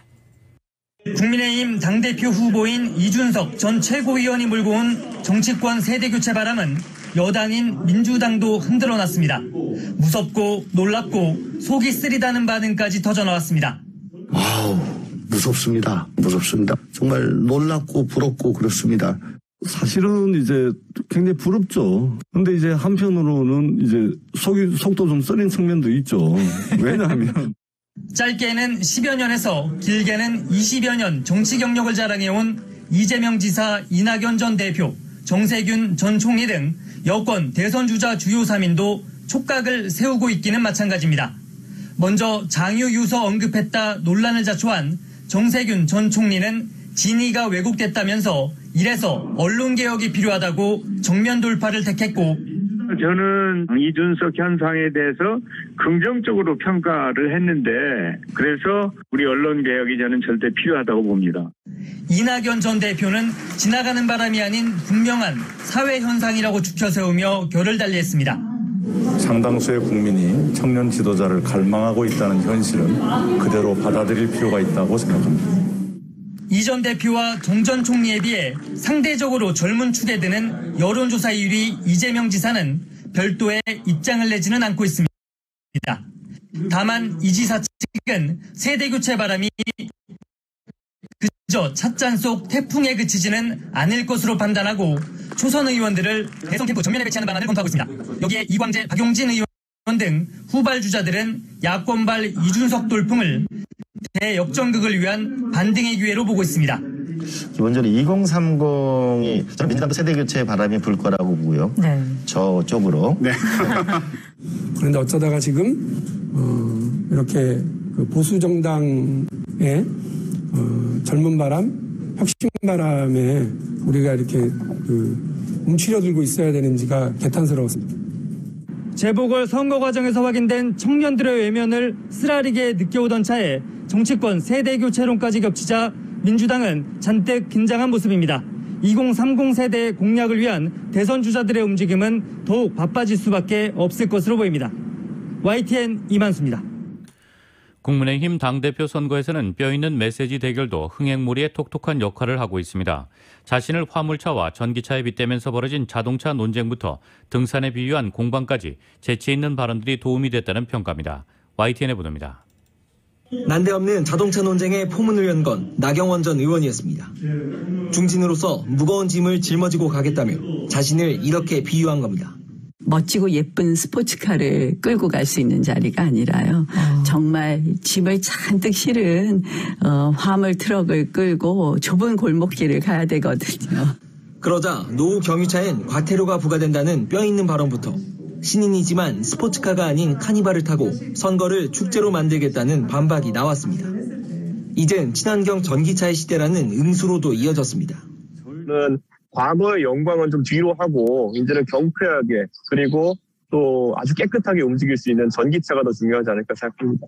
국민의힘 당대표 후보인 이준석 전 최고위원이 몰고 온 정치권 세대교체 바람은 여당인 민주당도 흔들어놨습니다. 무섭고 놀랍고 속이 쓰리다는 반응까지 터져나왔습니다. 와우, 무섭습니다. 정말 놀랍고 부럽고 그렇습니다. 사실은 이제 굉장히 부럽죠. 근데 이제 한편으로는 이제 속도 좀 쓰린 측면도 있죠. 왜냐하면 짧게는 10여 년에서 길게는 20여 년 정치 경력을 자랑해온 이재명 지사, 이낙연 전 대표, 정세균 전 총리 등 여권 대선 주자 주요 3인도 촉각을 세우고 있기는 마찬가지입니다. 먼저 장유 유서 언급했다 논란을 자초한 정세균 전 총리는 진위가 왜곡됐다면서 이래서 언론개혁이 필요하다고 정면 돌파를 택했고 저는 이준석 현상에 대해서 긍정적으로 평가를 했는데 그래서 우리 언론개혁이 저는 절대 필요하다고 봅니다. 이낙연 전 대표는 지나가는 바람이 아닌 분명한 사회 현상이라고 주켜 세우며 결을 달리했습니다. 상당수의 국민이 청년 지도자를 갈망하고 있다는 현실은 그대로 받아들일 필요가 있다고 생각합니다. 이 전 대표와 정 전 총리에 비해 상대적으로 젊은 축에 드는 여론조사 1위 이재명 지사는 별도의 입장을 내지는 않고 있습니다. 다만 이 지사 측은 세대교체 바람이 그저 찻잔 속 태풍에 그치지는 않을 것으로 판단하고 초선 의원들을 대선 캠프 전면에 배치하는 방안을 검토하고 있습니다. 여기에 이광재, 박용진 의원 등 후발 주자들은 야권발 이준석 돌풍을 대역전극을 위한 반등의 기회로 보고 있습니다. 기본적으로 2030이 민주당도 세대교체 바람이 불 거라고 보고요. 네. 저쪽으로. 네. 그런데 어쩌다가 지금 이렇게 그 보수 정당의 젊은 바람, 혁신 바람에 우리가 이렇게 움츠려들고 있어야 되는지가 개탄스러웠습니다. 재보궐 선거 과정에서 확인된 청년들의 외면을 쓰라리게 느껴오던 차에 정치권 세대교체론까지 겹치자 민주당은 잔뜩 긴장한 모습입니다. 2030 세대의 공략을 위한 대선 주자들의 움직임은 더욱 바빠질 수밖에 없을 것으로 보입니다. YTN 이만수입니다. 국민의힘 당대표 선거에서는 뼈있는 메시지 대결도 흥행몰이의 톡톡한 역할을 하고 있습니다. 자신을 화물차와 전기차에 빗대면서 벌어진 자동차 논쟁부터 등산에 비유한 공방까지 재치 있는 발언들이 도움이 됐다는 평가입니다. YTN의 보도입니다. 난데없는 자동차 논쟁에 포문을 연 건 나경원 전 의원이었습니다. 중진으로서 무거운 짐을 짊어지고 가겠다며 자신을 이렇게 비유한 겁니다. 멋지고 예쁜 스포츠카를 끌고 갈 수 있는 자리가 아니라요. 정말 짐을 잔뜩 실은 화물 트럭을 끌고 좁은 골목길을 가야 되거든요. 그러자 노후 경유차엔 과태료가 부과된다는 뼈있는 발언부터 신인이지만 스포츠카가 아닌 카니발을 타고 선거를 축제로 만들겠다는 반박이 나왔습니다. 이젠 친환경 전기차의 시대라는 응수로도 이어졌습니다. 저는 과거의 영광은 좀 뒤로 하고 이제는 경쾌하게 그리고 또 아주 깨끗하게 움직일 수 있는 전기차가 더 중요하지 않을까 생각합니다.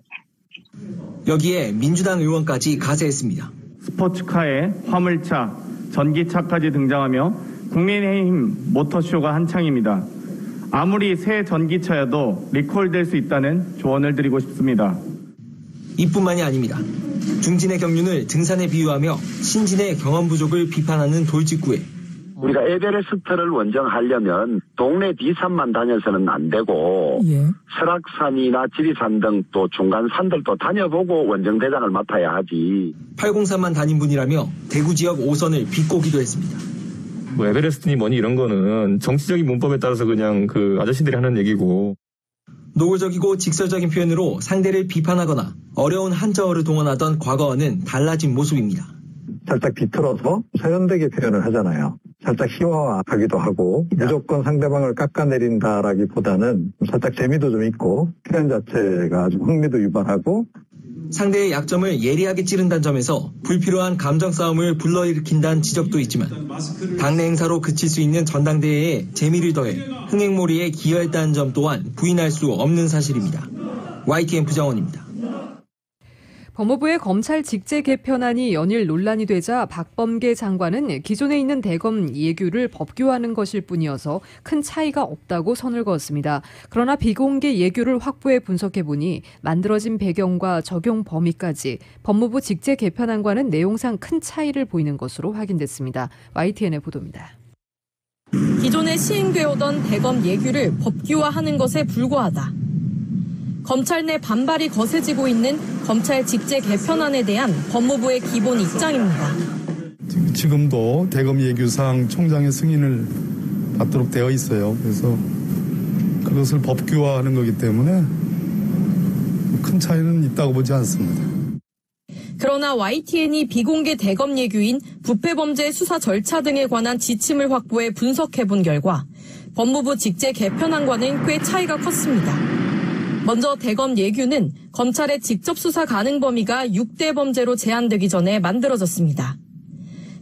여기에 민주당 의원까지 가세했습니다. 스포츠카에 화물차, 전기차까지 등장하며 국민의힘 모터쇼가 한창입니다. 아무리 새 전기차여도 리콜될 수 있다는 조언을 드리고 싶습니다. 이뿐만이 아닙니다. 중진의 경륜을 등산에 비유하며 신진의 경험 부족을 비판하는 돌직구에 우리가 에베레스트를 원정하려면 동네 뒤산만 다녀서는 안 되고 설악산이나 지리산 등 또 중간 산들도 다녀보고 원정대장을 맡아야 하지. 803만 다닌 분이라며 대구 지역 5선을 비꼬기도 했습니다. 뭐 에베레스트니 뭐니 이런 거는 정치적인 문법에 따라서 그냥 그 아저씨들이 하는 얘기고. 노골적이고 직설적인 표현으로 상대를 비판하거나 어려운 한자어를 동원하던 과거와는 달라진 모습입니다. 살짝 비틀어서 세련되게 표현을 하잖아요. 살짝 희화화하기도 하고 무조건 상대방을 깎아내린다라기보다는 살짝 재미도 좀 있고 표현 자체가 아주 흥미도 유발하고 상대의 약점을 예리하게 찌른다는 점에서 불필요한 감정 싸움을 불러일으킨다는 지적도 있지만 당내 행사로 그칠 수 있는 전당대회에 재미를 더해 흥행몰이에 기여했다는 점 또한 부인할 수 없는 사실입니다. YTN 부장원입니다. 법무부의 검찰 직제 개편안이 연일 논란이 되자 박범계 장관은 기존에 있는 대검 예규를 법규화하는 것일 뿐이어서 큰 차이가 없다고 선을 그었습니다. 그러나 비공개 예규를 확보해 분석해보니 만들어진 배경과 적용 범위까지 법무부 직제 개편안과는 내용상 큰 차이를 보이는 것으로 확인됐습니다. YTN의 보도입니다. 기존에 시행되어 오던 대검 예규를 법규화하는 것에 불과하다. 검찰 내 반발이 거세지고 있는 검찰 직제 개편안에 대한 법무부의 기본 입장입니다. 지금도 대검 예규상 총장의 승인을 받도록 되어 있어요. 그래서 그것을 법규화하는 거기 때문에 큰 차이는 있다고 보지 않습니다. 그러나 YTN이 비공개 대검 예규인 부패범죄 수사 절차 등에 관한 지침을 확보해 분석해본 결과 법무부 직제 개편안과는 꽤 차이가 컸습니다. 먼저 대검 예규는 검찰의 직접 수사 가능 범위가 6대 범죄로 제한되기 전에 만들어졌습니다.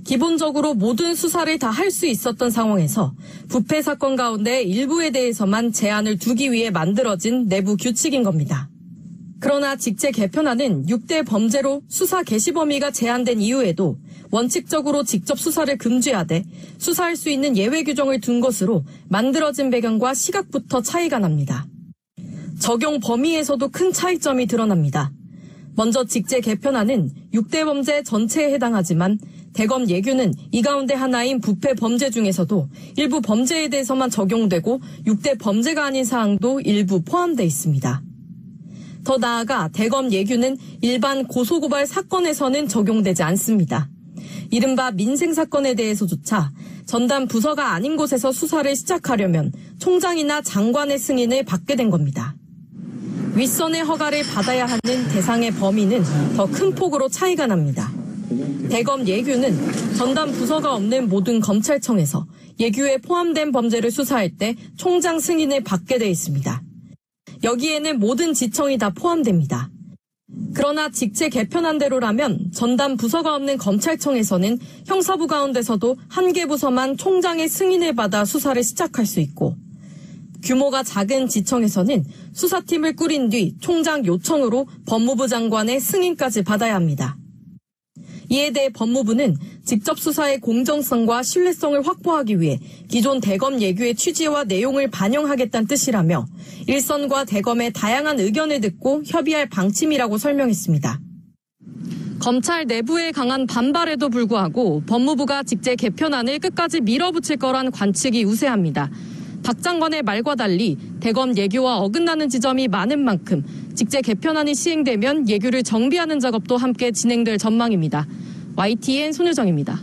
기본적으로 모든 수사를 다 할 수 있었던 상황에서 부패 사건 가운데 일부에 대해서만 제한을 두기 위해 만들어진 내부 규칙인 겁니다. 그러나 직제 개편안은 6대 범죄로 수사 개시 범위가 제한된 이후에도 원칙적으로 직접 수사를 금지하되 수사할 수 있는 예외 규정을 둔 것으로 만들어진 배경과 시각부터 차이가 납니다. 적용 범위에서도 큰 차이점이 드러납니다. 먼저 직제 개편안은 6대 범죄 전체에 해당하지만 대검 예규는 이 가운데 하나인 부패 범죄 중에서도 일부 범죄에 대해서만 적용되고 6대 범죄가 아닌 사항도 일부 포함돼 있습니다. 더 나아가 대검 예규는 일반 고소고발 사건에서는 적용되지 않습니다. 이른바 민생사건에 대해서조차 전담 부서가 아닌 곳에서 수사를 시작하려면 총장이나 장관의 승인을 받게 된 겁니다. 윗선의 허가를 받아야 하는 대상의 범위는 더 큰 폭으로 차이가 납니다. 대검 예규는 전담 부서가 없는 모든 검찰청에서 예규에 포함된 범죄를 수사할 때 총장 승인을 받게 돼 있습니다. 여기에는 모든 지청이 다 포함됩니다. 그러나 직제 개편안대로라면 전담 부서가 없는 검찰청에서는 형사부 가운데서도 한 개 부서만 총장의 승인을 받아 수사를 시작할 수 있고 규모가 작은 지청에서는 수사팀을 꾸린 뒤 총장 요청으로 법무부 장관의 승인까지 받아야 합니다. 이에 대해 법무부는 직접 수사의 공정성과 신뢰성을 확보하기 위해 기존 대검 예규의 취지와 내용을 반영하겠다는 뜻이라며 일선과 대검의 다양한 의견을 듣고 협의할 방침이라고 설명했습니다. 검찰 내부의 강한 반발에도 불구하고 법무부가 직제 개편안을 끝까지 밀어붙일 거란 관측이 우세합니다. 박 장관의 말과 달리 대검 예규와 어긋나는 지점이 많은 만큼 직제 개편안이 시행되면 예규를 정비하는 작업도 함께 진행될 전망입니다. YTN 손유정입니다.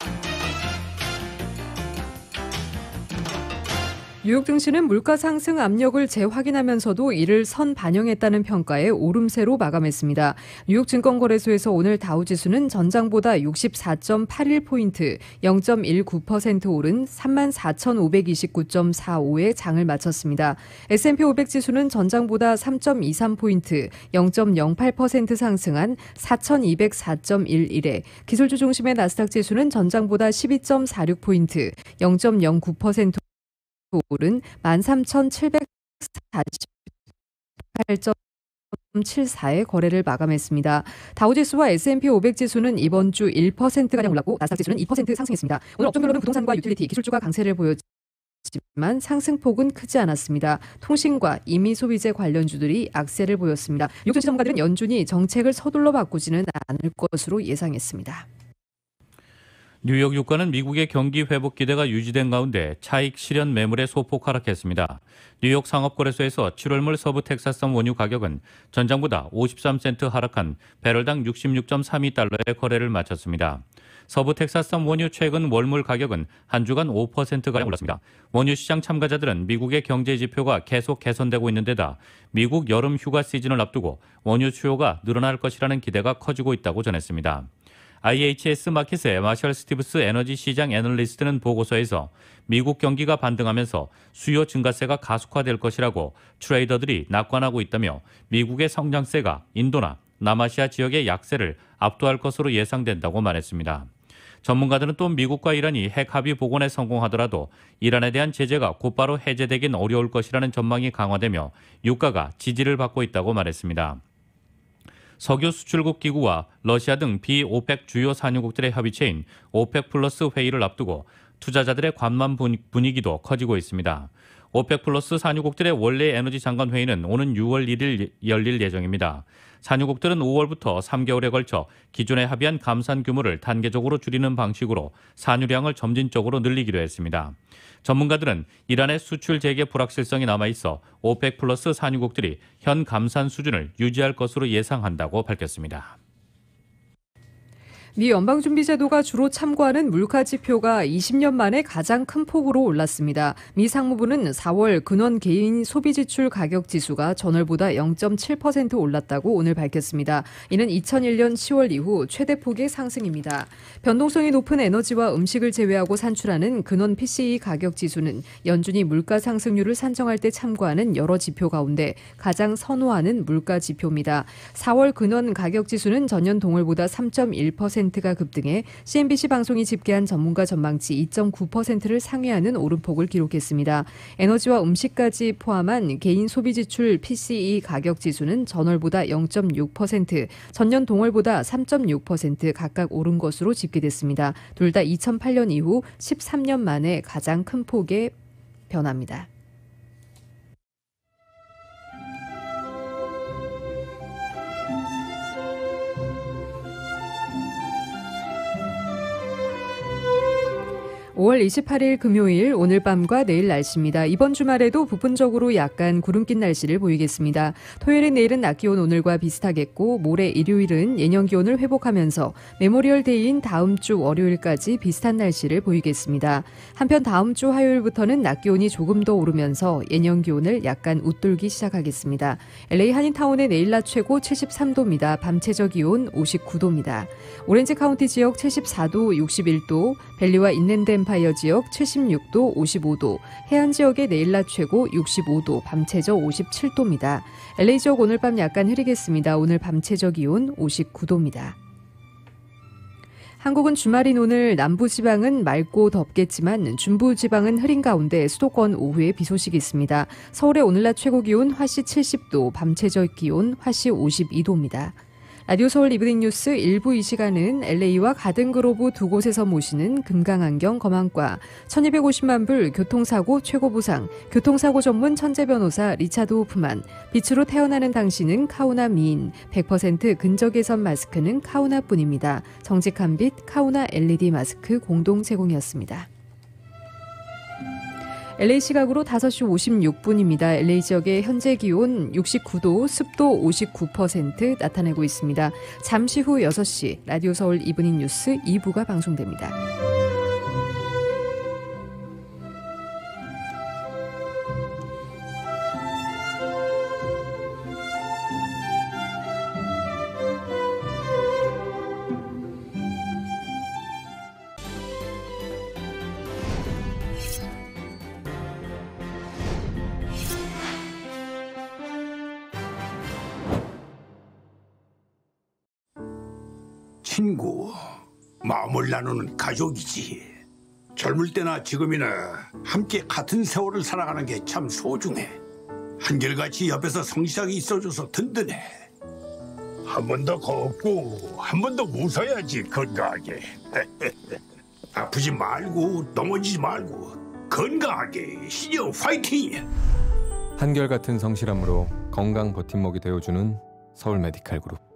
뉴욕 증시는 물가 상승 압력을 재확인하면서도 이를 선 반영했다는 평가에 오름세로 마감했습니다. 뉴욕 증권거래소에서 오늘 다우지수는 전장보다 64.81포인트, 0.19% 오른 34,529.45에 장을 마쳤습니다. S&P 500지수는 전장보다 3.23포인트, 0.08% 상승한 4,204.11에 기술주 중심의 나스닥 지수는 전장보다 12.46포인트, 0.09% 오른 13,748.74의 거래를 마감했습니다. 다우지수와 S&P 500지수는 이번 주 1%가량 올랐고 나스닥 지수는 2% 상승했습니다. 오늘 업종별로는 부동산과 유틸리티, 기술주가 강세를 보였지만 상승폭은 크지 않았습니다. 통신과 임의 소비재 관련주들이 악세를 보였습니다. 뉴욕 증시 전문가들은 연준이 정책을 서둘러 바꾸지는 않을 것으로 예상했습니다. 뉴욕 유가는 미국의 경기 회복 기대가 유지된 가운데 차익 실현 매물에 소폭 하락했습니다. 뉴욕 상업거래소에서 7월물 서부 텍사스산 원유 가격은 전장보다 53센트 하락한 배럴당 66.32달러의 거래를 마쳤습니다. 서부 텍사스산 원유 최근 월물 가격은 한 주간 5%가량 올랐습니다. 원유 시장 참가자들은 미국의 경제 지표가 계속 개선되고 있는 데다 미국 여름 휴가 시즌을 앞두고 원유 수요가 늘어날 것이라는 기대가 커지고 있다고 전했습니다. IHS 마켓의 마셜 스티브스 에너지 시장 애널리스트는 보고서에서 미국 경기가 반등하면서 수요 증가세가 가속화될 것이라고 트레이더들이 낙관하고 있다며 미국의 성장세가 인도나 남아시아 지역의 약세를 압도할 것으로 예상된다고 말했습니다. 전문가들은 또 미국과 이란이 핵 합의 복원에 성공하더라도 이란에 대한 제재가 곧바로 해제되긴 어려울 것이라는 전망이 강화되며 유가가 지지를 받고 있다고 말했습니다. 석유 수출국 기구와 러시아 등 비오펙 주요 산유국들의 협의체인 오펙 플러스 회의를 앞두고 투자자들의 관망 분위기도 커지고 있습니다. 오펙 플러스 산유국들의 원래 에너지 장관 회의는 오는 6월 1일 열릴 예정입니다. 산유국들은 5월부터 3개월에 걸쳐 기존에 합의한 감산 규모를 단계적으로 줄이는 방식으로 산유량을 점진적으로 늘리기로 했습니다. 전문가들은 이란의 수출 재개 불확실성이 남아있어 오펙 플러스 산유국들이 현 감산 수준을 유지할 것으로 예상한다고 밝혔습니다. 미 연방준비제도가 주로 참고하는 물가지표가 20년 만에 가장 큰 폭으로 올랐습니다. 미 상무부는 4월 근원 개인 소비지출 가격지수가 전월보다 0.7% 올랐다고 오늘 밝혔습니다. 이는 2001년 10월 이후 최대폭의 상승입니다. 변동성이 높은 에너지와 음식을 제외하고 산출하는 근원 PCE 가격지수는 연준이 물가 상승률을 산정할 때 참고하는 여러 지표 가운데 가장 선호하는 물가지표입니다. 4월 근원 가격지수는 전년 동월보다 3.1% 0.6%가 급등해 CNBC 방송이 집계한 전문가 전망치 2.9%를 상회하는 오름폭을 기록했습니다. 에너지와 음식까지 포함한 개인 소비지출 PCE 가격 지수는 전월보다 0.6%, 전년 동월보다 3.6% 각각 오른 것으로 집계됐습니다. 둘 다 2008년 이후 13년 만에 가장 큰 폭의 변화입니다. (5월 28일) 금요일 오늘 밤과 내일 날씨입니다. 이번 주말에도 부분적으로 약간 구름 낀 날씨를 보이겠습니다. 토요일인 내일은 낮 기온 오늘과 비슷하겠고 모레 일요일은 예년 기온을 회복하면서 메모리얼 데이인 다음 주 월요일까지 비슷한 날씨를 보이겠습니다. 한편 다음 주 화요일부터는 낮 기온이 조금 더 오르면서 예년 기온을 약간 웃돌기 시작하겠습니다. LA 한인타운의 내일 낮 최고 73도입니다. 밤 최저 기온 59도입니다. 오렌지 카운티 지역 74도, 61도, 밸리와 인랜드 엠파이어 지역 76도, 55도, 해안 지역의 내일 낮 최고 65도, 밤 최저 57도입니다. LA 지역 오늘 밤 약간 흐리겠습니다. 오늘 밤 최저 기온 59도입니다. 한국은 주말인 오늘 남부지방은 맑고 덥겠지만 중부지방은 흐린 가운데 수도권 오후에 비 소식이 있습니다. 서울의 오늘 낮 최고 기온 화씨 70도, 밤 최저 기온 화씨 52도입니다. 라디오 서울 이브닝 뉴스 1부 이 시간은 LA와 가든그로브 두 곳에서 모시는 금강안경 검안과 1250만 불 교통사고 최고 보상, 교통사고 전문 천재 변호사 리차드 호프만, 빛으로 태어나는 당신은 카우나 미인, 100% 근적외선 마스크는 카우나뿐입니다. 정직한 빛 카우나 LED 마스크 공동 제공이었습니다. LA 시각으로 5시 56분입니다. LA 지역의 현재 기온 69도, 습도 59% 나타내고 있습니다. 잠시 후 6시 라디오 서울 이브닝 뉴스 2부가 방송됩니다. 친구, 마음을 나누는 가족이지. 젊을 때나 지금이나 함께 같은 세월을 살아가는 게 참 소중해. 한결같이 옆에서 성실하게 있어줘서 든든해. 한 번 더 걷고 한 번 더 웃어야지 건강하게. 아프지 말고 넘어지지 말고 건강하게 신영 파이팅! 한결같은 성실함으로 건강 버팀목이 되어주는 서울 메디칼 그룹.